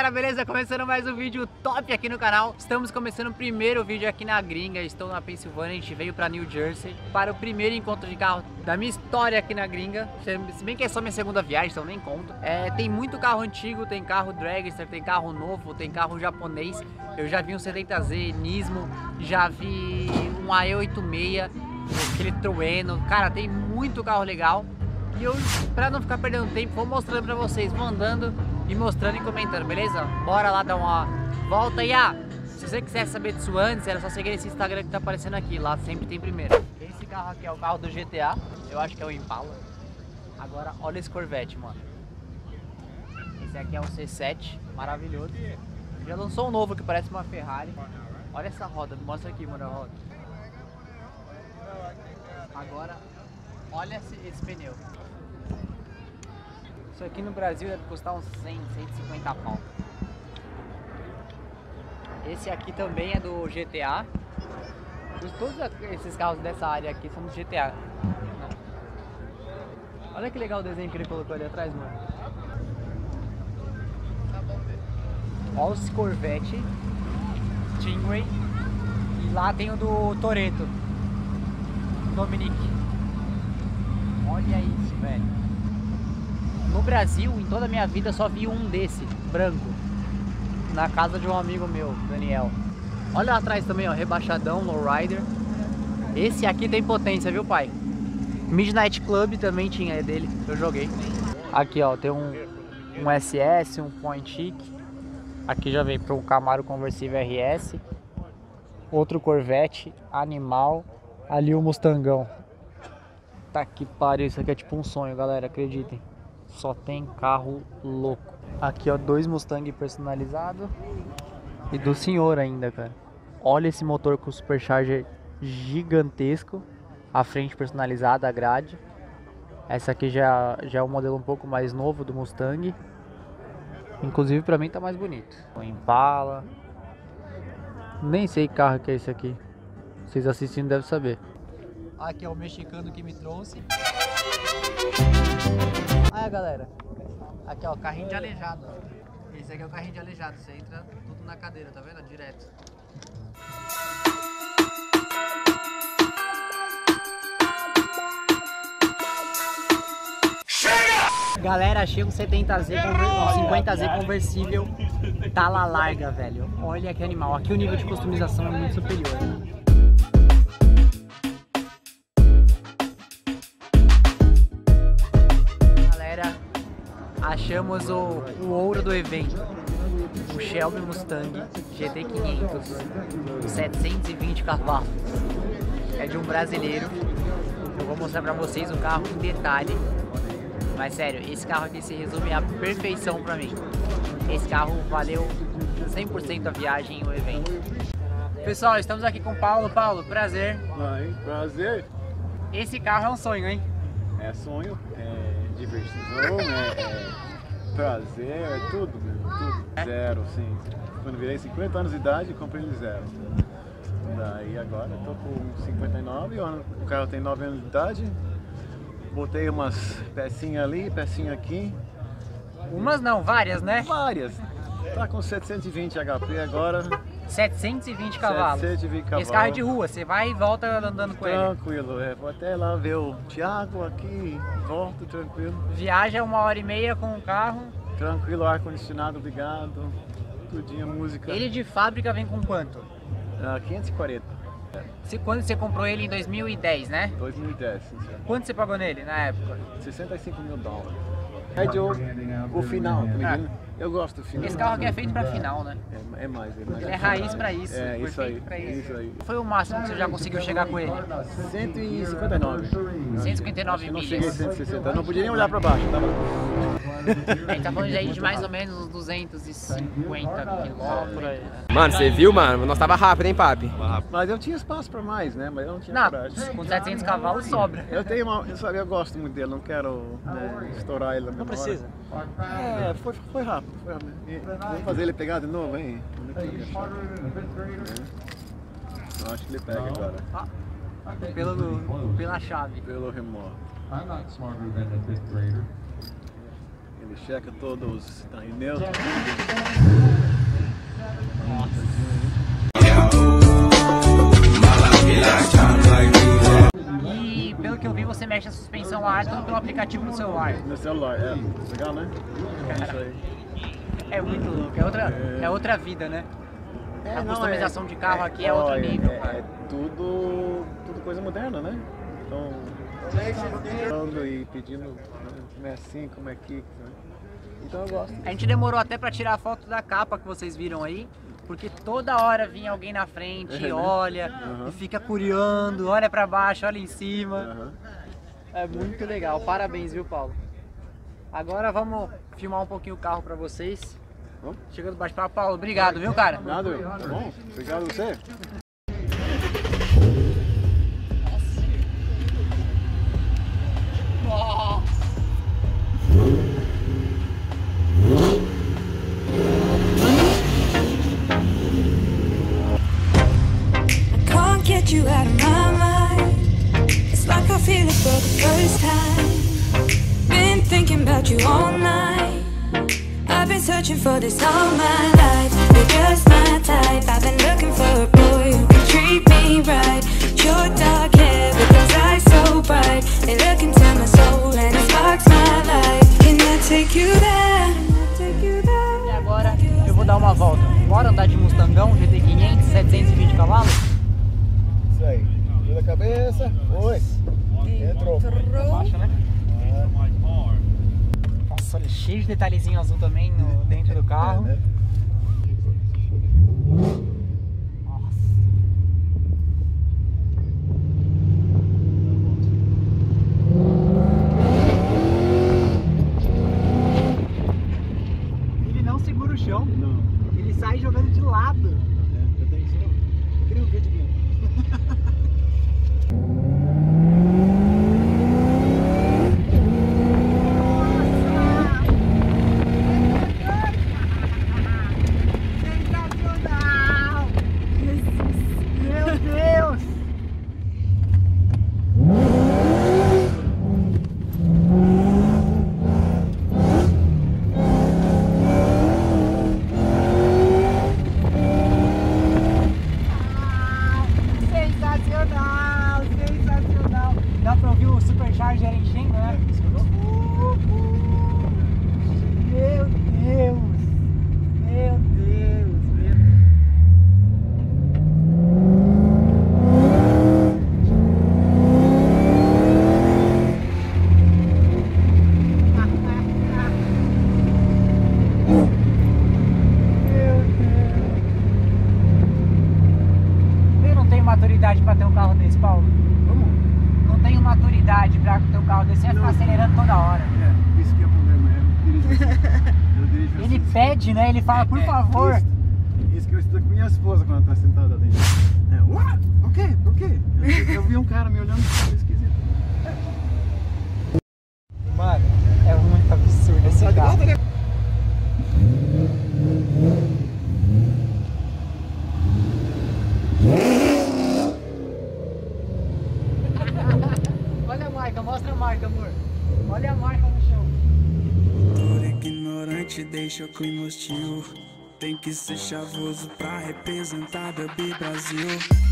galera, beleza? Começando mais um vídeo top aqui no canal. Estamos começando o primeiro vídeo aqui na gringa. Estou na Pensilvânia, a gente veio pra New Jersey para o primeiro encontro de carro da minha história aqui na gringa. Se bem que é só minha segunda viagem, então nem conto. Tem muito carro antigo, tem carro dragster, tem carro novo, tem carro japonês. Eu já vi um 70Z Nismo, já vi um AE86, aquele Trueno. Cara, tem muito carro legal. E eu, pra não ficar perdendo tempo, vou mostrando pra vocês, vou andando e mostrando e comentando, beleza? Bora lá dar uma volta. E se você quiser saber disso antes, era só seguir esse Instagram que tá aparecendo aqui, lá sempre tem primeiro. Esse carro aqui é o carro do GTA, eu acho que é o Impala. Agora, olha esse Corvette, mano. Esse aqui é um C7, maravilhoso. Já lançou um novo que parece uma Ferrari. Olha essa roda, mostra aqui, mano, a roda. Agora, olha esse pneu. Isso aqui no Brasil deve custar uns 100, 150 pau. Esse aqui também é do GTA. Todos esses carros dessa área aqui são do GTA. Olha que legal o desenho que ele colocou ali atrás, mano. Olha os Corvette Stingray. E lá tem o do Toretto, Dominic. Olha isso, velho. No Brasil, em toda a minha vida, só vi um desse, branco, na casa de um amigo meu, Daniel. Olha lá atrás também, ó, rebaixadão, lowrider. Esse aqui tem potência, viu, pai? Midnight Club também tinha, é dele, eu joguei. Aqui, ó, tem um SS, um Point Chic. Aqui já veio para um Camaro conversível RS. Outro Corvette, animal. Ali o Mustangão. Tá que pariu, isso aqui é tipo um sonho, galera, acreditem. Só tem carro louco. Aqui, ó, 2 Mustang personalizados. E do senhor ainda, cara. Olha esse motor com supercharger gigantesco. A frente personalizada, a grade. Essa aqui já é um modelo um pouco mais novo do Mustang. Inclusive pra mim tá mais bonito. O Impala. Nem sei que carro que é esse aqui. Vocês assistindo devem saber. Aqui é o mexicano que me trouxe. Aí, galera, aqui, ó, carrinho de aleijado. Esse aqui é o carrinho de aleijado, você entra tudo na cadeira, tá vendo? Direto. Chega! Galera, achei um 70Z, 50Z conversível, tala larga, velho. Olha que animal. Aqui o nível de customização é muito superior. Achamos o ouro do evento, o Shelby Mustang GT500, 720 cavalos, é de um brasileiro. Eu vou mostrar pra vocês o carro em detalhe, mas sério, esse carro aqui se resume à perfeição pra mim. Esse carro valeu 100% a viagem e o evento. Pessoal, estamos aqui com o Paulo. Paulo, prazer. Prazer. Esse carro é um sonho, hein? É sonho, é diversão, é prazer, é tudo, tudo. Zero, sim. Quando virei 50 anos de idade, comprei ele zero. Daí agora eu tô com 59, o carro tem 9 anos de idade. Botei umas pecinhas ali, pecinha aqui. Umas não, várias, né? Várias. Tá com 720 HP agora. 720 cavalos. 720 cavalos. Esse carro é de rua, você vai e volta andando com ele. Tranquilo, vou até lá ver o Thiago aqui, volto tranquilo. Viaja 1h30 com o carro. Tranquilo, ar-condicionado ligado, tudinho, música. Ele de fábrica vem com quanto? 540. Quando você comprou ele em 2010, né? 2010. Quanto você pagou nele na época? $65 mil. É o final, eu gosto do final. Esse carro aqui é feito pra final, né? É mais. Ele é raiz pra isso. É, isso aí, pra isso. Isso aí. Foi o máximo que você já conseguiu chegar com ele? 159. 159 não milhas. cheguei a 160, eu não podia nem olhar pra baixo, tava... A gente tá falando aí de mais ou menos uns 250 quilômetros. Mano, você viu, mano? Nós tava rápido, hein, papi? Mas eu tinha espaço pra mais, né? Mas eu não tinha Não, coragem. com 700 cavalos sobra. Eu gosto muito dele, não quero estourar ele na Não memória. precisa. Foi rápido, Vamos fazer ele pegar de novo, hein? Eu acho que ele pega agora. Pela chave. Pelo remorso. Ele checa todos, tá em neutro. E pelo que eu vi, você mexe a suspensão a ar tudo pelo aplicativo no celular. No celular, legal, né? Isso aí. É muito louco, é outra vida, né? A customização de carro aqui é outro nível, cara. É tudo coisa moderna, né? Então, falando e pedindo como é assim, como é aqui, né? Então eu gosto. A gente demorou até pra tirar a foto da capa que vocês viram aí, porque toda hora vinha alguém na frente, olha, e fica curiando, olha pra baixo, olha em cima. É muito legal, parabéns, viu, Paulo? Agora vamos filmar um pouquinho o carro pra vocês. Chegando baixo para Paulo, obrigado, viu, cara? Nada, tá bom? Obrigado a você. I can't get you out of my mind. It's like I feel it for the first time. Been thinking about you all night. I've been searching for this all my life. You're just my type. I've been looking for a boy who can treat me right. Your dark hair with those eyes so bright. They look into my soul and it sparks my life. Can I take you there? E agora eu vou dar uma volta. Bora andar de Mustangão, GT 500, 720 cavalos? Isso aí. Vira a cabeça. Oi. Entrou. Baixa, né? Nossa, olha, cheio de detalhezinho azul também dentro do carro. Nossa. Ele não segura o chão. Não. Ele sai jogando de lado. Eu tenho que só. Queria um vídeo aqui. Dá pra ouvir o Supercharger enchendo, né? Meu Deus! Meu Deus! Eu não tenho maturidade pra ter um carro desse, Paulo. Não tenho maturidade pra ter um carro desse, vai ficar acelerando toda hora. Isso que é o problema, eu dirijo assim. Ele pede, né? Ele fala, por favor. Isso que eu estou com minha esposa quando ela está sentada dentro. O quê? Por quê? Eu vi um cara me olhando esquisito. Mano, é muito absurdo esse carro. Olha a marca, mostra a marca, amor. Olha a marca no chão. Todo ignorante deixa o clima hostil. Tem que ser chavoso pra representar Derby Brasil.